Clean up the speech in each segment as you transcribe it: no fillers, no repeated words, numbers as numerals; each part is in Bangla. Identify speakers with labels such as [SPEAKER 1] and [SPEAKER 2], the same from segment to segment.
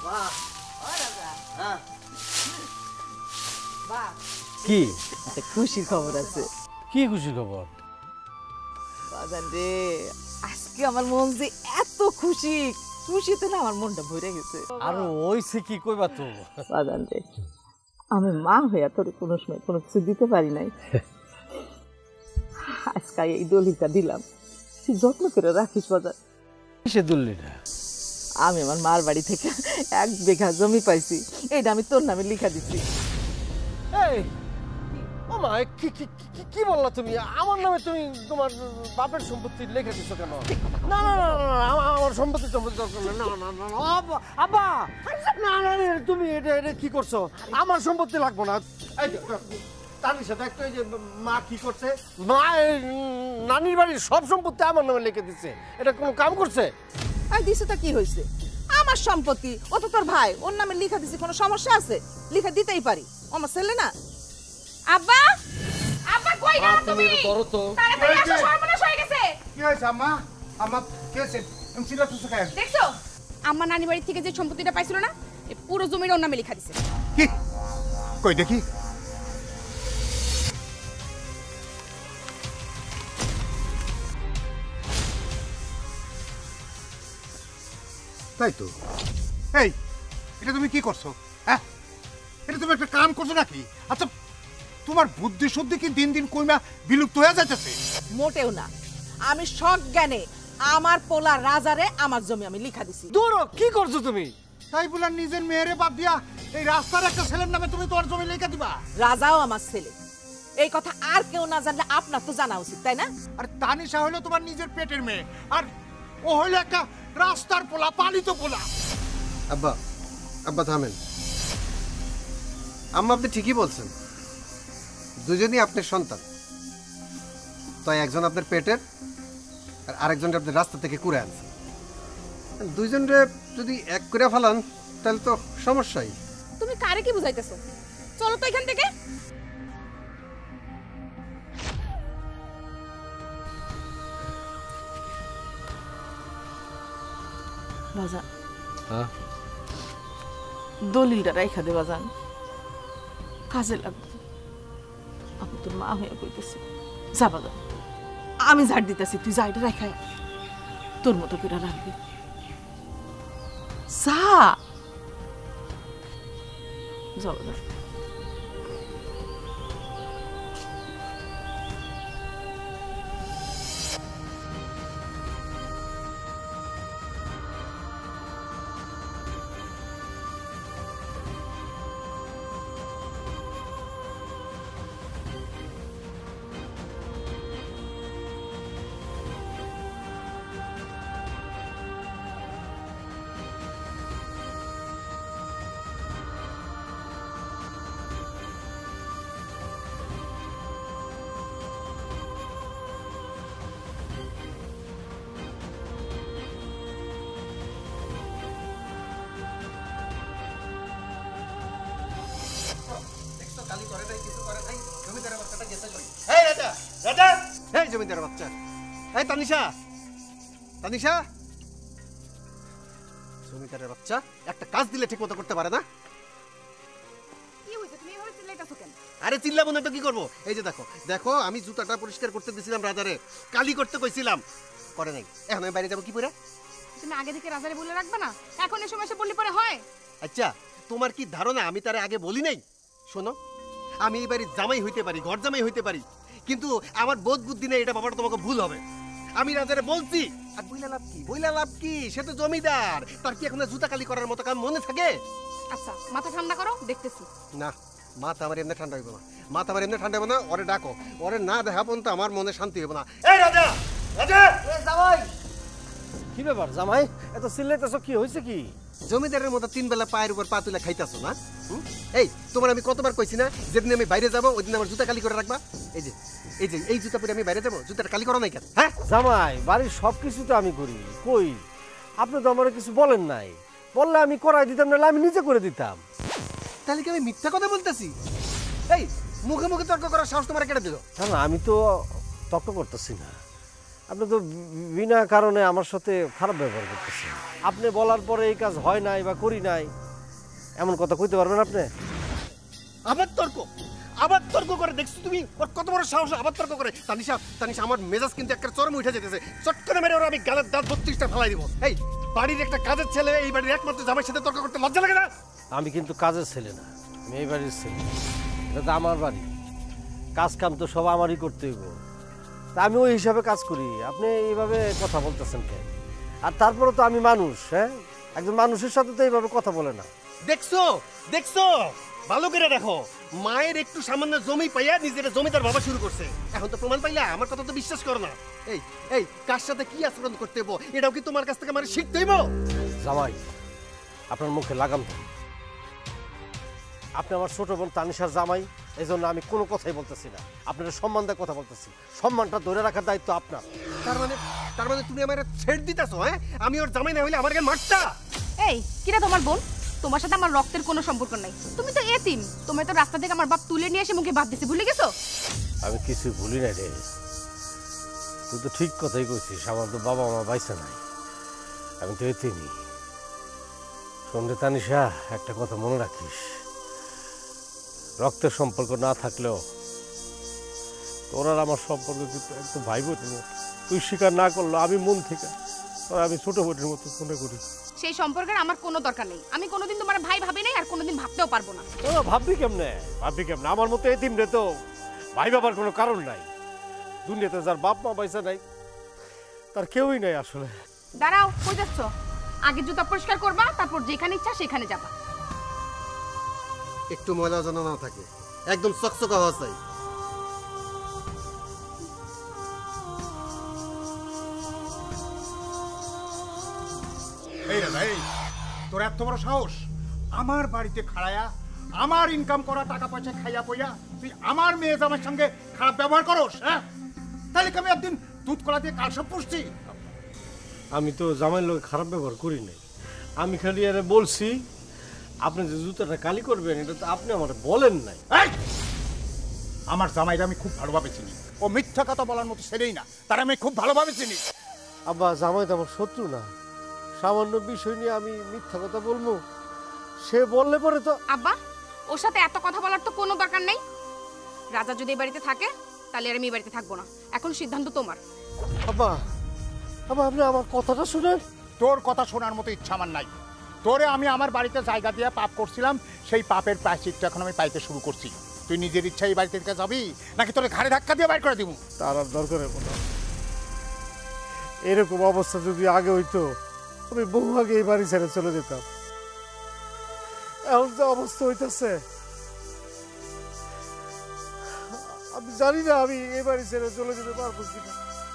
[SPEAKER 1] কি
[SPEAKER 2] একটা খুশির খবর আছে।
[SPEAKER 1] কি খুশির খবর?
[SPEAKER 2] বাজান রে, আজকে আমার মন যে এত খুশি, খুশিতে না আমার মনটা ভরে গেছে।
[SPEAKER 1] আর ওইছে কি কইবা তো?
[SPEAKER 2] বাজান রে, আমি মা হইয়া তোর কোনো সময় কোনো কিছু দিতে পারি নাই, আজকে এই দলিলটা দিলাম, তুই যত্ন করে রাখিস। বাজান,
[SPEAKER 1] কিসের দলিলটা?
[SPEAKER 2] আমি আমার মার বাড়ি থেকে 1 বিঘা জমি পাইছি, এইটা আমি তোর নামে লিখা দিচ্ছি।
[SPEAKER 1] এই ও মা, কি বললা তুমি? আমার নামে তুমি তোমার বাপের সম্পত্তি লিখে দিছো কেন? না না না না, আমার সম্পত্তি দরকার না। না না না আব্বা, না না তুমি এটা কি করছো? আমার সম্পত্তি লাগবে না। তার সাথে একটা যে মা কি করছে, মা নানির বাড়ির সব সম্পত্তি আমার নামে লিখে দিচ্ছে। এটা কোনো কাম করছে?
[SPEAKER 2] আর দিছে তা কি হয়েছে? আমার সম্পত্তি, ও তো তোর ভাই, ওর নামে লিখা দিছে, কোনো সমস্যা আছে? লিখা দিতেই পারি, আমার ছেলে না।
[SPEAKER 3] আব্বা, আব্বা কই গেল তুমি?
[SPEAKER 1] ধরো তো।
[SPEAKER 3] তাড়াতাড়ি আসো, সর্বনাশ হয়ে গেছে।
[SPEAKER 4] কি হয়েছে আম্মা? আম্মা কি হয়েছে? আমি চিল্লাতেছো কেন?
[SPEAKER 3] দেখছো আম্মা নানি বাড়ি থেকে যে সম্পত্তিটা পাইছিল না, এই পুরো জমির ওর নামে লেখা দিছে।
[SPEAKER 4] কি কই দেখি? তাই তো। এই, এটা তুমি কি করছো? হ্যাঁ, এটা তুমি একটা কাম করছো নাকি? আচ্ছা, তোমার বুদ্ধি শুদ্ধি কি দিন দিন কইমা বিলুপ্ত হয়ে যাইতেছে?
[SPEAKER 2] মোটেও না, আমি সজ্ঞানে আমার পোলা রাজারে আমার জমি আমি লিখা দিছি।
[SPEAKER 1] দূর, কি করছো তুমি?
[SPEAKER 4] তাই বলে নিজের মেয়েরে বাদ দিয়া এই রাস্তার একটা ছেলের নামে তুমি তোমার জমি লিখে দিবা?
[SPEAKER 2] রাজাও আমার ছেলে, এই কথা আর কেউ না জানলে আপনার তো জানা উচিত, তাই না?
[SPEAKER 4] আর তানিশা হলো তোমার নিজের পেটের মেয়ে, আর ও হইলো একটা রাস্তার পোলা, পালিত পোলা।
[SPEAKER 5] আব্বা, আব্বা থামেন। আম্মা আপনি ঠিকই বলছেন, দুজনই আপনার সন্তান। তাই একজন আপনার পেটের আর আরেকজনটা আপনার রাস্তা থেকে কুড়ে আনছেন। দুইজনরে যদি এক করে ফেলান তাহলে তো সমস্যাই।
[SPEAKER 3] তুমি কারে কি বুঝাইতেছো? চলো তো এখান থেকে।
[SPEAKER 2] বাজান,
[SPEAKER 1] হ্যাঁ,
[SPEAKER 2] দলিলটা রাইখা দে বাজান, কাজে লাগবে। আমি তোর মা হয়ে কইতেছি, যা বাজান, আমি ঝাড় দিতেছি, তুই যা, এটা রাইখা তোর মতো করে রাখবি। যা যা বাজান।
[SPEAKER 5] জমিদারের বাচ্চা, এই তানিশা, তানিশা, জমিদারের বাচ্চা একটা কাজ দিলে ঠিক মতো করতে পারে না।
[SPEAKER 3] কি হইছে? তুমি এভাবে চিল্লাইতাছো কেন?
[SPEAKER 5] আরে চিল্লাবো না তো কি করবো? এই যে দেখো দেখো, আমি জুতাটা পরিষ্কার করতে দিয়েছিলাম রাজারে, কালি করতে কইছিলাম, করে নাই। এখন আমি বাইরে যাবো কি পরে?
[SPEAKER 3] তুমি আগে থেকে রাজারে বলে রাখবে না? এখন এই সময় এসে বললি পরে হয়?
[SPEAKER 5] আচ্ছা, তোমার কি ধারণা আমি তারে আগে বলি নাই? শোনো, আমি এই বাড়ির জামাই হইতে পারি, ঘর জামাই হইতে পারি, কিন্তু আমার বোধ বুদ্ধি নেই, এটা বাবার তোমাকে ভুল হবে। আমি রাজারে বলছি, আর বইলা লাভ কি? বইলা লাভ কি? সে তো জমিদার, তার কি এখন জুতা কালি করার মতো কাম মনে থাকে?
[SPEAKER 3] আচ্ছা, মাথা ঠান্ডা করো, দেখতেছি।
[SPEAKER 5] না, মাথা আমার এমনি ঠান্ডা হইব না, মাথা আমার এমনি ঠান্ডা হইব না। ওরে ডাকো, ওরে না দেখা পর্যন্ত আমার মনে শান্তি হইব না। এই রাজা, রাজা,
[SPEAKER 1] জামাই, কি ব্যাপার জামাই, এত চিল্লাইতেছো, কি হয়েছে? কি
[SPEAKER 5] জমিদারের মতো 3 বেলা পায়ের উপর পা তুলে খাইতাছো না? এই তোমার আমি কতবার কইছি না, যেদিন আমি বাইরে যাবো ওই দিন আমার জুতা কালি করে রাখবা। এই যে এই যে এই জুতা পরে আমি বাইরে যাবো, জুতাটা কালি করো নাই কেন? হ্যাঁ
[SPEAKER 1] জামাই, বাড়ির সবকিছু তো আমি করি, কই আপনি তো আমার কিছু বলেন নাই। বললে আমি করাই দিতাম, না আমি নিজে করে দিতাম।
[SPEAKER 5] তাহলে কি আমি মিথ্যা কথা বলতেছি? এই মুখে মুখে তর্ক করার সাহস তোমার কেটে দিল?
[SPEAKER 1] না, আমি তো তর্ক করতেছি না, আপনি তো বিনা কারণে আমার সাথে খারাপ ব্যবহার করতেছেন। আপনি বলার পরে এই কাজ হয় নাই বা করি নাই এমন কথা কইতে পারবেন আপনি?
[SPEAKER 5] আবার তর্ক করে দেখছো তুমি? ওর কত বড় সাহস, আবার তর্ক করে। তানিশা আমার মেজাজ কিন্তু একটা চরমে উঠে যেতেছে। চট করে মেরে ওরা আমি গালের দাঁত 32টা ফেলাই দিব। এই বাড়ির একটা কাজের ছেলে এই বাড়ির একমাত্র জামাইয়ের সাথে তর্ক করতে লজ্জা লাগে না?
[SPEAKER 1] আমি কিন্তু কাজের ছেলে না, আমি এই বাড়ির ছেলে। এটা তো আমার বাড়ি, কাজ কাম তো সব আমারই করতে হইব। তা আমি ওই হিসাবে কাজ করি। আপনি এইভাবে কথা বলতেছেন কেন? আর তারপরে তো আমি মানুষ, হ্যাঁ, একজন মানুষের সাথে তো এইভাবে কথা বলে না।
[SPEAKER 5] দেখছো ভালো করে দেখো, মায়ের একটু সামান্য জমি পাইয়া নিজের জমিদার ভাবা শুরু করছে। এখন তো প্রমাণ পাইলা, আমার কথা তো বিশ্বাস করো না। এই কার সাথে কি আচরণ করতে হইব এটাও কি তোমার কাছ থেকে আমার শিখতে হইব?
[SPEAKER 1] জামাই, আপনার মুখে লাগাম দেন। আপনি আমার ছোট বোন তানিশার জামাই, এই জন্য আমি কোনো কথাই বলতেছি না। আপনার সম্মান দিয়ে কথা বলতেছি। সম্মানটা ধরে রাখার দায়িত্ব আপনার।
[SPEAKER 5] তার মানে তুমি আমার ছেড়ে দিতেছো? হ্যাঁ, আমি ওর জামাই না হইলে আমার গায়ে মারতা?
[SPEAKER 3] এই কিরা তোমার বোন? তোমার সাথে আমার রক্তের কোনো সম্পর্ক নাই। তুমি তো এতিম, তোমার তো রাস্তা থেকে আমার বাপ তুলে নিয়ে এসে মুখে ভাত দিছে, ভুলে গেছো?
[SPEAKER 1] আমি কিছু ভুলি নাই রে, তুই তো ঠিক কথাই কইছিস। আমার তো বাবা মা বাইসা নাই, আমি তো এতিমই। শোনে তানিশা, একটা কথা মনে রাখিস, রক্তের সম্পর্ক না থাকলেও তোর আর আমার সম্পর্ক কিন্তু একদম ভাই বোনের মতো। তুই স্বীকার না করলো আমি মন থেকে আমি ছোট বোনের মতো মনে করি।
[SPEAKER 3] সেই সম্পর্কের আমার কোনো দরকার নেই। আমি কোনোদিন তোমার ভাই ভাবি নাই, আর কোনোদিন ভাবতেও পারবো না।
[SPEAKER 1] ভাববি কেমনে? আমার মতো এতিম রে তো ভাই বাবার কোনো কারণ নাই। দুনিয়াতে যার বাপ মা পয়সা নাই তার কেউই নাই আসলে।
[SPEAKER 3] দাঁড়াও, কই যাচ্ছ? আগে জুতা পরিষ্কার করবা, তারপর যেখানে ইচ্ছা সেখানে যাবা।
[SPEAKER 5] একটু ময়লা যেন না থাকে, একদম চকচকা হওয়া চাই।
[SPEAKER 4] এই রে ভাই, তোর এত বড় সাহস আমার বাড়িতে খাড়ায়া আমার ইনকাম করা টাকা পয়সা খাইয়া পইয়া তুই আমার মেয়ে জামাইয়ের সঙ্গে খারাপ ব্যবহার করস? হ্যাঁ, তাহলে কি আমি একদিন দুধ কলা দিয়ে কাল সব পুষছি?
[SPEAKER 1] আমি তো জামাইয়ের লোক খারাপ ব্যবহার করি নাই। আমি খালি আরে বলছি আপনি যে জুতাটা কালি করবেন এটা তো আপনি আমার বলেন নাই।
[SPEAKER 4] আমার জামাইরা আমি খুব ভালোভাবে চিনি, ও মিথ্যা কথা বলার মতো ছেলেই না, তার আমি খুব ভালোভাবে চিনি।
[SPEAKER 1] আব্বা, জামাই তো আমার শত্রু না। সামান্য বিষয় নিয়ে আমি মিথ্যা কথা বলবো? সে বললে পরে তো।
[SPEAKER 3] আব্বা, ওর সাথে এত কথা বলার তো কোনো দরকার নেই। রাজা যদি এই বাড়িতে থাকে তাহলে আর আমি এই বাড়িতে থাকবো না। এখন সিদ্ধান্ত তোমার।
[SPEAKER 1] আব্বা, আব্বা আপনি আমার কথাটা শুনেন।
[SPEAKER 4] তোর কথা শোনার মতো ইচ্ছা আমার নাই। তোরে আমি আমার বাড়িতে জায়গা দিয়ে পাপ করছিলাম, সেই পাপের প্রায়শ্চিত্ত এখন আমি পাইতে শুরু করছি। তুই নিজের ইচ্ছা এই বাড়িতে থেকে যাবি নাকি তোরে ঘাড়ে ধাক্কা দিয়ে বাইর করে দিব?
[SPEAKER 1] তার আর দরকার হবে না। এরকম অবস্থা যদি আগে হইতো আমি বহু আগে এই বাড়ি ছেড়ে চলে যেতাম। এখন যে অবস্থা হইতেছে আমি জানি না আমি এই বাড়ি ছেড়ে চলে যেতে পারবো কিনা।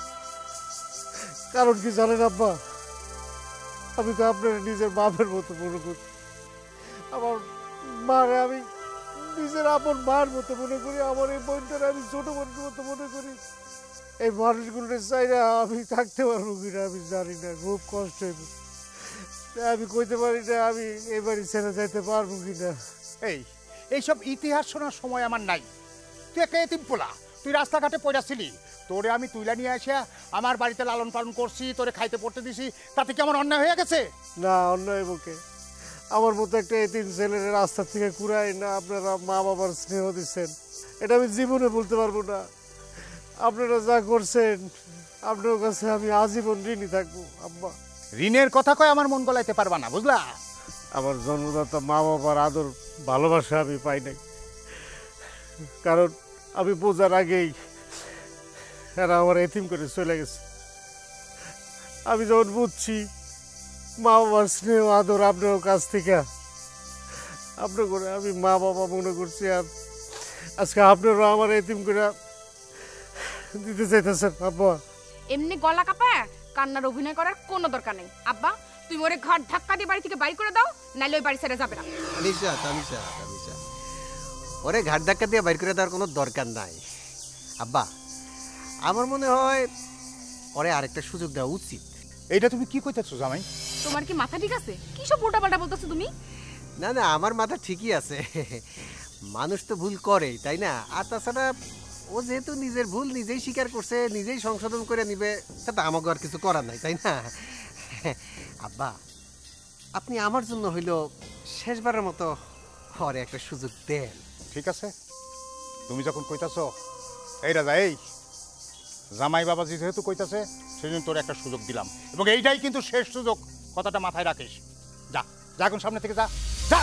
[SPEAKER 1] কারণ কি জানেন আব্বা, আমি তো আপনার নিজের বাপের মতো মনে করি। আমার মারে আমি নিজের আপন মার মতো মনে করি। আমার এই বোনটারে আমি ছোট বোনের মতো মনে করি। এই মানুষগুলোর চাইরা আমি থাকতে পারবো কিনা আমি জানি না, খুব কষ্ট হইব। আমি কইতে পারি না আমি এই বাড়ি ছেড়ে যাইতে পারবো কিনা।
[SPEAKER 4] এইসব ইতিহাস শোনার সময় আমার নাই। তুই একটা এতিম পোলা, তুই রাস্তাঘাটে পড়াছিলি, তোরে আমি তুইলা নিয়ে আসা আমার বাড়িতে লালন পালন করছি, তোরে খাইতে পড়তে দিছি, তাতে কি আমার অন্যায় হয়ে গেছে?
[SPEAKER 1] না, অন্যায় বুকে আমার মতো একটা এতিম ছেলের রাস্তা থেকে কুড়াই না আপনারা মা বাবার স্নেহ দিচ্ছেন, এটা আমি জীবনে বলতে পারবো না। আপনারা যা করছেন আপনার কাছে আমি আজীবন ঋণী থাকবো। আব্বা,
[SPEAKER 4] ঋণের কথা কয় আমার মন গলাইতে পারবা না, বুঝলা?
[SPEAKER 1] আমার জন্মদাতা মা বাবার আদর ভালোবাসা আমি পাই নাই, কারণ আমি বোঝার আগেই এরা আমার এতিম করে চলে গেছে। আমি যখন বুঝছি মা বাবার স্নেহ আদর আপনার কাছ থেকে আপনার করে আমি মা বাবা মনে করছি, আর আজকে আপনারা আমার এতিম করে দিতে চাইতেছেন। আব্বা,
[SPEAKER 3] এমনি গলা কাঁপায় কান্নার অভিনয় করার কোনো দরকার নেই। আব্বা, তুমি ওরে ঘর ধাক্কা দিয়ে বাড়ি থেকে বাইর করে দাও, নাইলে ওই বাড়ি ছেড়ে যাবে না।
[SPEAKER 5] তানিশা, ওরে ঘাট ধাক্কা দিয়ে বাইর করে দেওয়ার কোনো দরকার নাই। আব্বা, আমার মনে হয় ওরে আরেকটা সুযোগ দেওয়া উচিত।
[SPEAKER 4] এইটা তুমি কি কইতেছো জামাই?
[SPEAKER 3] তোমার কি মাথা ঠিক আছে? কি সব উল্টাপাল্টা বলতেছো তুমি?
[SPEAKER 5] না, আমার মাথা ঠিকই আছে। মানুষ তো ভুল করেই, তাই না? আর তাছাড়া ও যেহেতু নিজের ভুল নিজেই স্বীকার করছে, নিজেই সংশোধন করে নিবে, তাতে আমাকে আর কিছু করার নাই, তাই না? আব্বা, আপনি আমার জন্য হইল শেষবারের মতো হরে একটা সুযোগ দেন।
[SPEAKER 4] ঠিক আছে, তুমি যখন কইতাছ, এই রাজা, এই জামাই বাবাজি যেহেতু কইতাছে, সেজন্য তোর একটা সুযোগ দিলাম, এবং এইটাই কিন্তু শেষ সুযোগ, কথাটা মাথায় রাখিস। যা যা, এখন সামনে থেকে যা যা।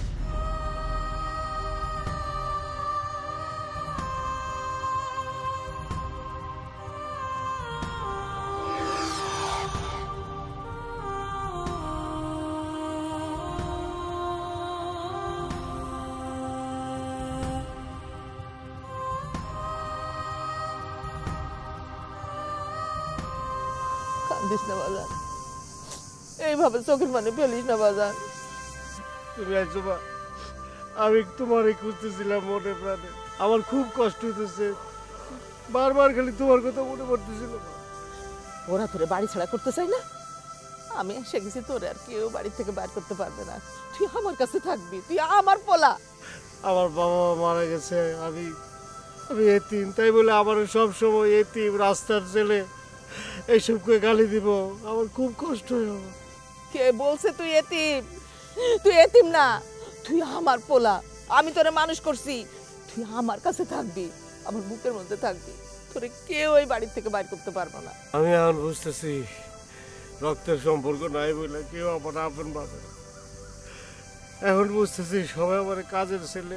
[SPEAKER 2] কান্দিস না বাজান, এইভাবে চোখের পানি ফেলিস না বাজান।
[SPEAKER 1] তুমি আইছো মা, আমি তোমারই খুঁজতেছিলাম মনে প্রাণে, আমার খুব কষ্ট হইতেছে, বারবার খালি তোমার কথা মনে পড়তেছিল।
[SPEAKER 2] ওরা তোরে বাড়ি ছাড়া করতে চাই না, আমি এসে গেছি, তোরে আর কেউ বাড়ি থেকে বাইর করতে পারবে না। তুই আমার কাছে থাকবি, তুই আমার পোলা।
[SPEAKER 1] আমার বাবা মারা গেছে, আমি এতিম, তাই বলে আমার সব সময় এতিম, রাস্তার ছেলে এইসব করে গালি দিব, আমার খুব কষ্ট হয়।
[SPEAKER 2] কে বলছে তুই এতিম? তুই এতিম না, তুই আমার পোলা, আমি তোরে মানুষ করছি, তুই আমার কাছে থাকবি, আমার বুকের মধ্যে থাকবি, তোরে কেউ এই বাড়ি থেকে বাইর করতে পারবে না।
[SPEAKER 1] আমি এখন বুঝতেছি রক্তের সম্পর্ক নাই বলে কেউ আমার আপন ভাবে না। এখন বুঝতেছি সবাই আমার কাজের ছেলে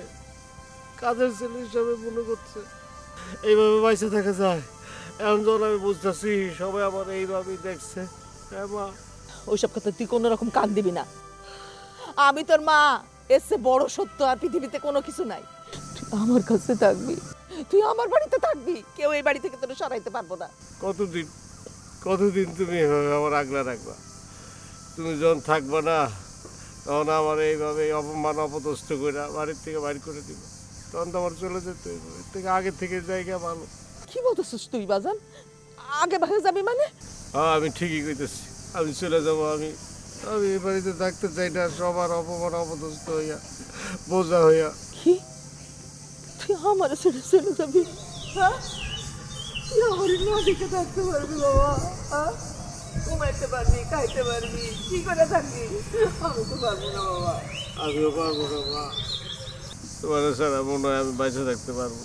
[SPEAKER 1] হিসাবে মনে করছে, এইভাবে বাইসে থাকা যায়। এখন যখন আমি বুঝতেছি সবাই আমার এইভাবেই দেখছে। হ্যাঁ মা,
[SPEAKER 2] ওইসব কথা তুই কোনো রকম কান দিবি না। আমি তোর মা, এর চেয়ে বড় সত্য আর পৃথিবীতে কোনো কিছু নাই। তুই আমার কাছে থাকবি, তুই আমার বাড়িতে থাকবি, কেউ এই বাড়ি থেকে তোর সরাইতে পারবো না।
[SPEAKER 1] কতদিন তুমি এভাবে আমার আগলা রাখবা? তুমি যখন থাকবা না, তখন আমার এইভাবে অপমান অপদস্থ করে বাড়ির থেকে বাইর করে দিব, তখন তো আমার চলে যেতে হইব। এর থেকে আগে থেকে জায়গা ভালো।
[SPEAKER 2] কি বলতেছিস তুই বাজান? আগে ভাগে যাবি মানে?
[SPEAKER 1] হ্যাঁ, আমি ঠিকই কইতেছি, আমি চলে যাব। আমি এই বাড়িতে থাকতে চাই না, সবার অপমান অপদস্থ হইয়া, বোঝা হইয়া।
[SPEAKER 2] কি তুই আমার ছেড়ে চলে যাবি? হ্যাঁ, তুই আমার না দেখে থাকতে পারবি বাবা? হ্যাঁ, ঘুমাইতে পারবি, খাইতে পারবি, কি করে থাকবি? আমি তো পারবো না বাবা।
[SPEAKER 1] আমিও পারবো না মা, তোমার ছাড়া মনে হয় আমি বাইচে থাকতে পারবো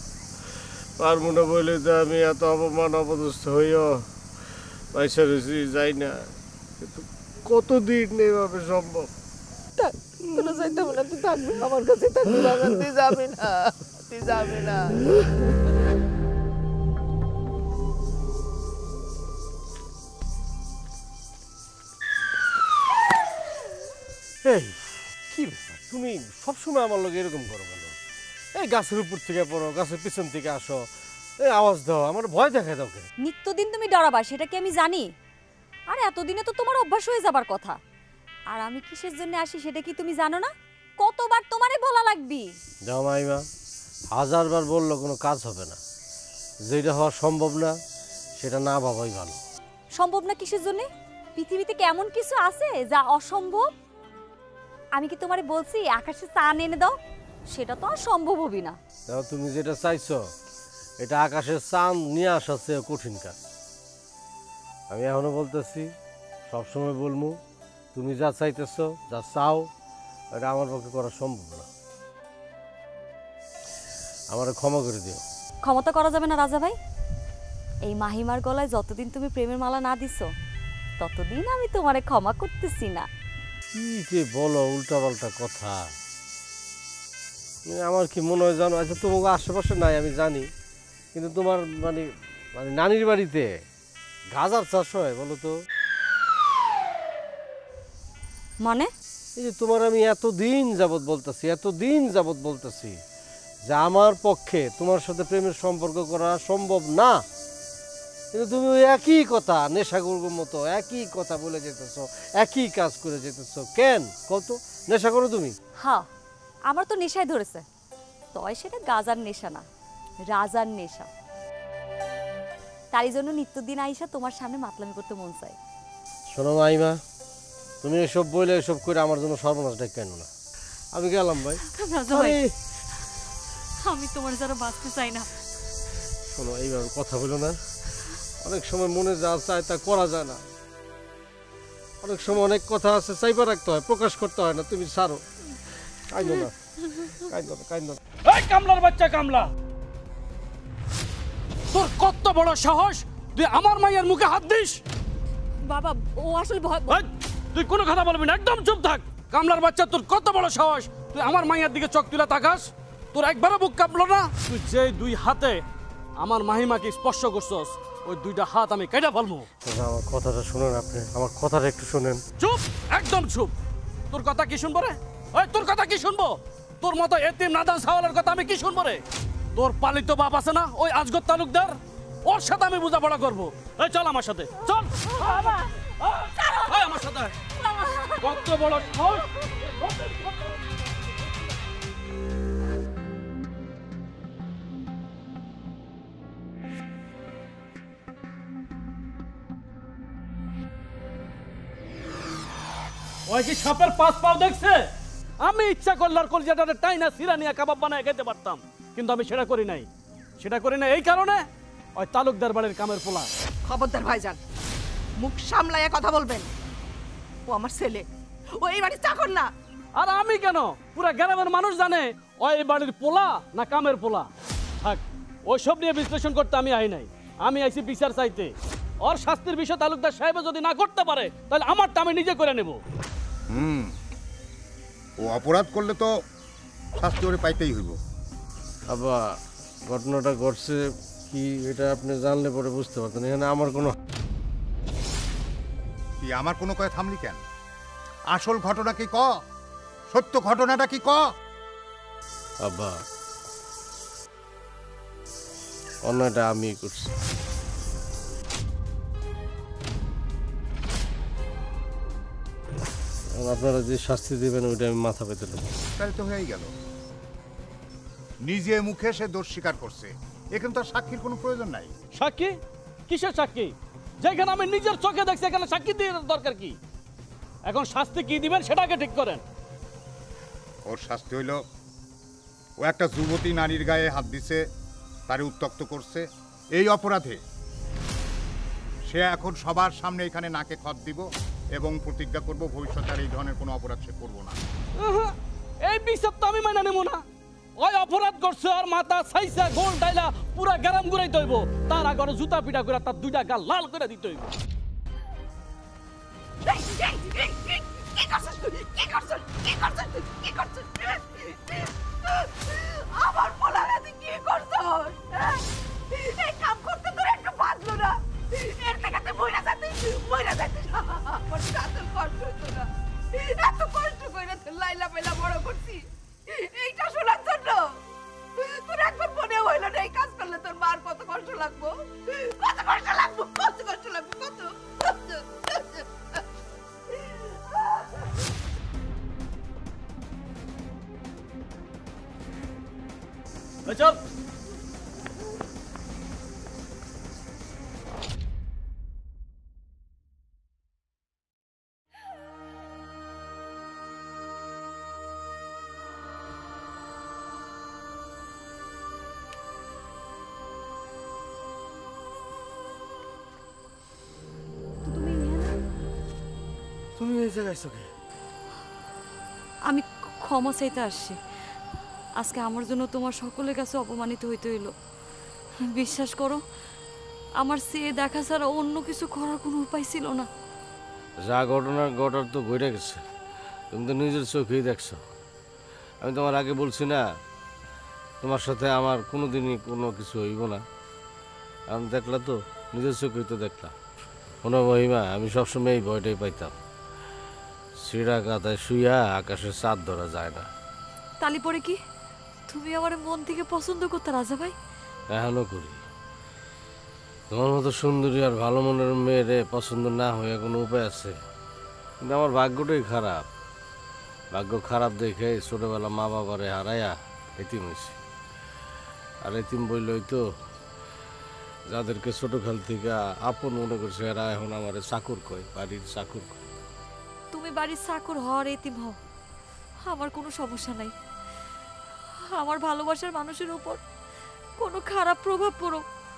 [SPEAKER 1] না বলে তো আমি এত অপমান অপদস্থ হইও বাইচে রয়েছি, যাই না। কিন্তু কতদিন এভাবে সম্ভব?
[SPEAKER 2] তোরা যাইতে হবে না, তুই থাকবি আমার কাছে, থাকবি বাজান, তুই যাবি না, তুই যাবি না।
[SPEAKER 1] এই কি ব্যাপার, তুমি সবসময় আমার লোক এরকম করো কেন? এই গাছের উপর থেকে পড়ো, গাছের পিছন থেকে আসো, এই আওয়াজ দাও, আমার ভয় দেখায় দাও কেন?
[SPEAKER 6] নিত্যদিন তুমি ডরাবা সেটা কি আমি জানি? আর এতদিনে তো তোমার অভ্যাস হয়ে যাবার কথা। আর আমি কিসের জন্য আসি সেটা কি তুমি জানো না? কতবার তোমারে বলা লাগবি?
[SPEAKER 1] জামাইমা, হাজারবার বললো কোনো কাজ হবে না, যেটা হওয়া সম্ভব না সেটা না ভাবাই ভালো।
[SPEAKER 6] সম্ভব না কিসের জন্য? পৃথিবীতে কেমন কিছু আছে যা অসম্ভব? আমি কি তোমারে বলছি আকাশে চাঁদ এনে দাও? সেটা তো আর সম্ভব হবে না।
[SPEAKER 1] দেখো, তুমি যেটা চাইছো এটা আকাশের চাঁদ নিয়ে আসা চেয়ে কঠিন কাজ। আমি এখনো বলতেছি, সবসময় বলবো, তুমি যা চাইতেছো, যা চাও, এটা আমার পক্ষে করা সম্ভব না। আমারে ক্ষমা করে দিও।
[SPEAKER 6] ক্ষমতা করা যাবে না রাজা ভাই। এই মাহিমার গলায় যতদিন তুমি প্রেমের মালা না দিছো ততদিন আমি তোমারে ক্ষমা করতেছি না।
[SPEAKER 1] কি যে বলো উল্টাপাল্টা কথা। আমার কি মনে হয় জানো, আচ্ছা তোমাকে আশেপাশে নাই আমি জানি, কিন্তু তোমার মানে মানে নানির বাড়িতে গাজার চাষ হয় বলো তো?
[SPEAKER 6] মানে
[SPEAKER 1] এই যে তোমার আমি এতদিন যাবৎ বলতেছি যে আমার পক্ষে তোমার সাথে প্রেমের সম্পর্ক করা সম্ভব না, কিন্তু তুমি ওই একই কথা নেশাগুলোর মতো একই কথা বলে যেতেছো, একই কাজ করে যেতেছো। কেন কত নেশা করো তুমি?
[SPEAKER 6] হ্যাঁ, আমার তো নেশায় ধরেছে। তয় সেটা গাজার নেশা না, রাজার নেশা। তারই জন্য নিত্যদিন আইসা তোমার সামনে মাতলামি করতে মন চায়।
[SPEAKER 1] শোনো মাইমা, তুমি এসব বলে এসব করে আমার জন্য সর্বনাশ ডেকে কেন না। আমি গেলাম ভাই।
[SPEAKER 6] আমি তোমার যারা বাঁচতে চাই না।
[SPEAKER 1] শোনো, এইভাবে কথা বলো না। অনেক সময় মনে যা চায় তা করা যায় না। অনেক সময় অনেক কথা আছে চাইবা রাখতে হয়, প্রকাশ করতে হয় না। তুমি ছাড়ো, কাইন্দো না, কাইন্দো না, কাইন্দো না।
[SPEAKER 7] এই কামলার বাচ্চা কামলা, তোর কত বড় সাহস তুই আমার মায়ের মুখে হাত দিস?
[SPEAKER 6] বাবা ও আসলে
[SPEAKER 7] এই, তুই কোনো কথা বলবি না, একদম চুপ থাক। কামলার বাচ্চা, তোর কত বড় সাহস তুই আমার মায়ের দিকে চোখ তুলে তাকাস? তোর একবারও বুক কাঁপলো না? তুই যে দুই হাতে আমার মাহিমাকে স্পর্শ করছস, ওই দুইটা হাত আমি কেটে ফেলবো।
[SPEAKER 1] আমার কথাটা শুনেন, আপনি আমার কথাটা একটু শুনেন।
[SPEAKER 7] চুপ, একদম চুপ। তোর কথা কি শুনবো রে? ওই তোর কথা কি শুনবো? তোর মতো এতিম নাদান ছাওয়ালের কথা আমি কি শুনবো রে? তোর পালিত বাপ আছে না, ওই আজগর তালুকদার, ওর সাথে আমি বোঝাপড়া করবো। এই চল আমার সাথে, চল। আমার সাথে কত বড় সাহস! ওই কি সাপের পাঁচ পাও দেখছে? আমি ইচ্ছা করলে আর কলজাটারে টাইনা সিরা নিয়ে কাবাব বানায় খেতে পারতাম, কিন্তু আমি সেটা করি নাই। সেটা করি না এই কারণে, ওই তালুকদার বাড়ির কামের পোলা।
[SPEAKER 2] খবরদার ভাইজান, মুখ সামলাইয়া কথা বলবেন। ও আমার ছেলে, ও এই বাড়ির চাকর না।
[SPEAKER 7] আর আমি কেন? পুরা গ্রামের মানুষ জানে ওই বাড়ির পোলা না কামের পোলা। থাক, ওইসব নিয়ে বিশ্লেষণ করতে আমি আই নাই। আমি আইছি বিচার চাইতে। ওর শাস্তির বিষয় তালুকদার সাহেব যদি না করতে পারে, তাহলে আমারটা আমি নিজে করে নেব।
[SPEAKER 4] ও অপরাধ করলে তো শাস্তি ওরে পাইতেই হইব।
[SPEAKER 1] আবার ঘটনাটা ঘটছে কি এটা আপনি জানলে পরে বুঝতে পারতেন। এখানে আমার কোনো
[SPEAKER 4] কি আমার কোনো কথা থামলি কেন? আসল ঘটনা কি ক, সত্য ঘটনাটা কি ক।
[SPEAKER 1] আব্বা, অন্যটা আমি করছি। আপনারা যে শাস্তি দেবেন ওইটা আমি মাথা পেতে দেব।
[SPEAKER 4] তাহলে তো হয়েই গেল। নিজে মুখে সে দোষ স্বীকার করছে, এখানে তো সাক্ষীর কোনো প্রয়োজন নাই।
[SPEAKER 7] সাক্ষী? কিসের সাক্ষী? যেখানে আমি নিজের চোখে দেখছি, এখানে সাক্ষী দিয়ে দরকার কি? এখন শাস্তি কি দিবেন সেটাকে ঠিক করেন।
[SPEAKER 4] ওর শাস্তি হইল, ও একটা যুবতী নারীর গায়ে হাত দিছে, তারে উত্ত্যক্ত করছে। এই অপরাধে সে এখন সবার সামনে এখানে নাকে খত দিব এবং প্রতিজ্ঞা করব ভবিষ্যতে আর এই ধরনের কোনো অপরাধ সে করবো না।
[SPEAKER 7] এই বিচার তো আমি মানা নেব না। ওই অপরাধ করছে, আর মাথা ছাইসা গোল ডাইলা পুরা গ্রাম ঘুরাইতে হইব। তার আগে জুতা পিটা করে তার দুইটা গাল লাল করে দিতে হইব।
[SPEAKER 2] আমার পোলারে তুই কি করছস? এই কাম করতে তোর একটু বাঁধলো না? এর থেকে তুই মইরা যাতি। আমার কাতল কষ্ট হতো না। এত কষ্ট করে তোর লাইলা পেলা বড় করছি, এইটা শোনার জন্য? তোর একবার মনে হইল না এই কাজ করলে তোর মার কত কষ্ট লাগবো? কত কষ্ট লাগবো? কত কষ্ট লাগবো? কত
[SPEAKER 7] চল।
[SPEAKER 1] তুমি এই জায়গায় চোখে?
[SPEAKER 6] আমি ক্ষমা চাইতে আসছি। আজকে আমার জন্য তোমার সকলের কাছে অপমানিত হইতে হইল। বিশ্বাস করো, আমার চেয়ে দেখা ছাড়া অন্য কিছু করার কোনো উপায় ছিল না।
[SPEAKER 1] যা ঘটনার ঘটার তো ঘটে গেছে, তুমি তো নিজের চোখেই দেখছো। আমি তোমার আগে বলছি না তোমার সাথে আমার কোনোদিনই কোনো কিছু হইব না। আমি দেখলা তো, নিজের চোখেই তো দেখলাম। কোনো মহিমা, আমি সবসময় এই ভয়টাই পাইতাম। সিঁড়া কাতায় শুইয়া আকাশে চাঁদ ধরা যায় না।
[SPEAKER 6] তালি পরে কি তুমি আমার মন থেকে পছন্দ করতে রাজা ভাই?
[SPEAKER 1] এখনো করি। তোমার মতো সুন্দরী আর ভালো মনের মেয়েরে পছন্দ না হয়ে কোনো উপায় আছে? কিন্তু আমার ভাগ্যটাই খারাপ। ভাগ্য খারাপ দেখে ছোটবেলা মা বাবারে হারাইয়া এতিম হয়েছি। আর এতিম বললেই তো যাদেরকে ছোটকাল থেকে আপন মনে করছে এরা এখন আমার চাকর কয়, বাড়ির চাকর কয়।
[SPEAKER 6] তুমি বাড়ির চাকর হওয়ার এতিম হও, আমার কোনো সমস্যা নাই। আমার ভালোবাসার মানুষের উপর কোনো খারাপ প্রভাব পড়ুক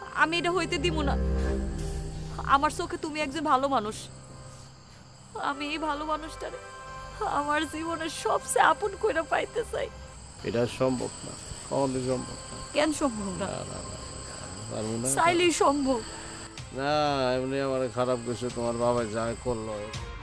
[SPEAKER 6] আমি এটা হইতে দিব না। আমার চোখে তুমি একজন ভালো মানুষ, আমি এই ভালো মানুষটারে আমার জীবনের সবচেয়ে আপন কইরা পাইতে চাই।
[SPEAKER 1] এটা সম্ভব না, কখনোই সম্ভব না।
[SPEAKER 6] কেন সম্ভব না?
[SPEAKER 1] পারবো না,
[SPEAKER 6] চাইলেই সম্ভব।
[SPEAKER 1] না এমনি আমার খারাপ কিছু তোমার বাবা যা করলো।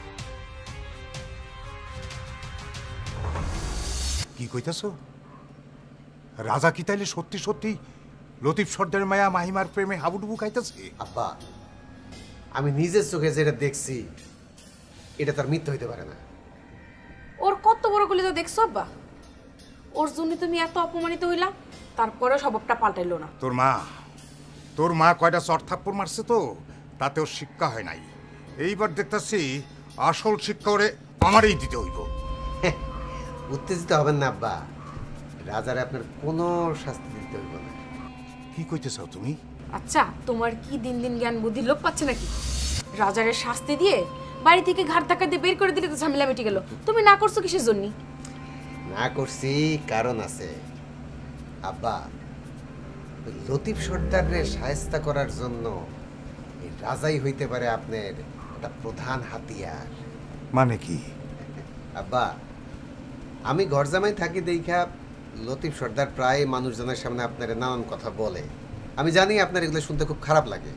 [SPEAKER 4] কি কইতাছ? রাজা কি তাইলে সত্যি সত্যি লতিফ সর্দার মায়া মাহিমার প্রেমে হাবুডুবু খাইতেছে?
[SPEAKER 5] আব্বা, আমি নিজের চোখে যেটা দেখছি এটা তার মিথ্যা হইতে পারে না।
[SPEAKER 3] ওর কত বড় কলিজা দেখছো আব্বা? ওর জন্য তুমি এত অপমানিত হইলা, তারপরে স্বভাবটা পাল্টাইলো না।
[SPEAKER 4] তোর মা কয়টা চর থাপ্পড় মারছে তো, তাতে ওর শিক্ষা হয় নাই। এইবার দেখতেছি আসল শিক্ষা ওরে আমারই দিতে হইব।
[SPEAKER 5] উত্তেজিত হবেন না আব্বা, রাজারে আপনার কোনো শাস্তি দিতে হইব না।
[SPEAKER 4] কি কইতেছ তুমি?
[SPEAKER 3] আচ্ছা, তোমার কি দিন দিন জ্ঞান বুদ্ধি লোপ পাচ্ছে নাকি? রাজারের শাস্তি দিয়ে বাড়ি থেকে ঘাট ধাক্কা দিয়ে বের করে দিলে তো ঝামেলা মিটে গেল। তুমি না করছো কিসের জন্য?
[SPEAKER 5] না করছি কারণ আছে আব্বা। লতিফ সর্দারের শায়েস্তা করার জন্য এই রাজাই হইতে পারে আপনার একটা প্রধান হাতিয়ার।
[SPEAKER 4] মানে কি?
[SPEAKER 5] আব্বা, আমি ঘর জামাই থাকি দেখা লতিফ সর্দার প্রায় মানুষজনের সামনে আপনার নানান কথা বলে। আমি জানি আপনার এগুলো শুনতে খুব খারাপ লাগে।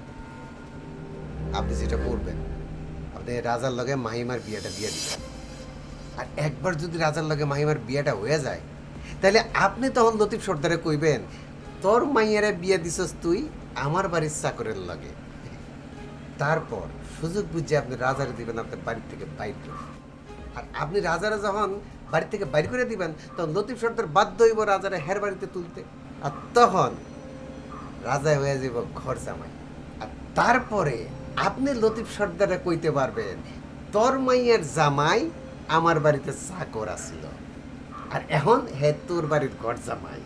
[SPEAKER 5] আপনি যেটা করবেন, আপনি রাজার লগে মাহিমার বিয়েটা দিয়ে দিবেন। আর একবার যদি রাজার লগে মাহিমার বিয়েটা হয়ে যায়, তাহলে আপনি তখন লতিফ সর্দারে কইবেন, তোর মাইয়ারে বিয়ে দিছস তুই আমার বাড়ির চাকরের লগে। তারপর সুযোগ বুঝে আপনি রাজারে দিবেন আপনার বাড়ি থেকে বাইর করে। আর আপনি রাজারা যখন বাড়ি থেকে বাইর করে দিবেন, তখন লতিফ সর্দার বাধ্য হইব রাজারে হের বাড়িতে তুলতে। আর তখন রাজা হয়ে যাব ঘর জামাই। আর তারপরে আপনি লতিফ সর্দারে কইতে পারবেন, তোর মাইয়ের জামাই আমার বাড়িতে চাকর আসিল, আর এখন হে তোর বাড়ির ঘর জামাই।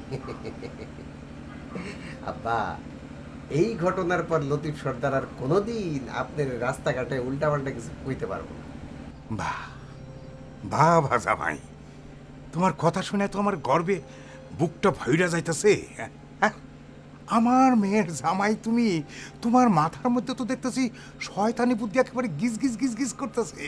[SPEAKER 5] আব্বা, এই ঘটনার পর লতিফ সর্দার আর কোনোদিন আপনার রাস্তাঘাটে উল্টাপাল্টা কিছু কইতে পারবো না।
[SPEAKER 4] বাহ বাহ ভাজা ভাই, তোমার কথা শুনে তো আমার গর্বে বুকটা ভইরা যাইতেছে। আমার মেয়ের জামাই তুমি, তোমার মাথার মধ্যে তো দেখতেছি শয়তানি বুদ্ধি একেবারে গিজ গিজ গিজ গিজ করতেছে।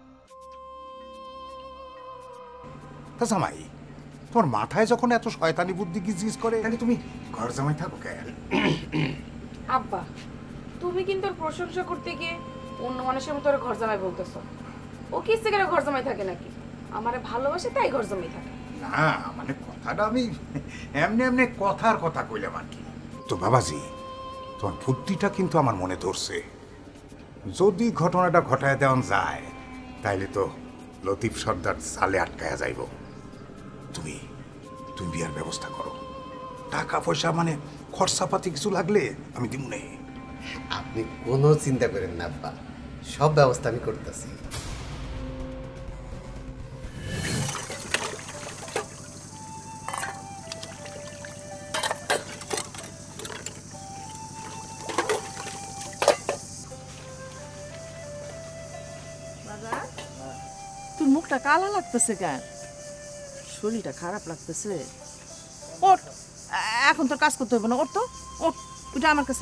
[SPEAKER 4] তা জামাই, তোমার মাথায় যখন এত শয়তানি বুদ্ধি গিজ গিজ করে, তাহলে তুমি ঘর জামাই থাকো কেন?
[SPEAKER 3] আব্বা, তুমি কিন্তু ওর প্রশংসা করতে গিয়ে অন্য মানুষের মতো ওর ঘর জামাই বলতেছো। ও কি ইচ্ছে করে ঘর জামাই থাকে নাকি? আমারে ভালোবাসে তাই ঘর জামাই থাকে।
[SPEAKER 4] না মানে কথাটা আমি এমনি এমনি কথার কথা কইলাম আর কি। তো বাবাজি, তোমার বুদ্ধিটা কিন্তু আমার মনে ধরছে। যদি ঘটনাটা ঘটায় দেওয়া যায়, তাইলে তো লতিফ সর্দার জালে আটকায়া যাইব। তুমি বিয়ার ব্যবস্থা করো। টাকা পয়সা মানে খরচাপাতি কিছু লাগলে আমি দিব না।
[SPEAKER 5] আপনি কোনো চিন্তা করেন না আব্বা, সব ব্যবস্থা আমি করতেছি।
[SPEAKER 2] তোর মুখটা কালা লাগতেছে কেন? শরীরটা খারাপ লাগতেছে? ওঠ, এখন তোর কাজ করতে হবে না। ওঠ তো, ওঠ, ওটা আমার কাছে।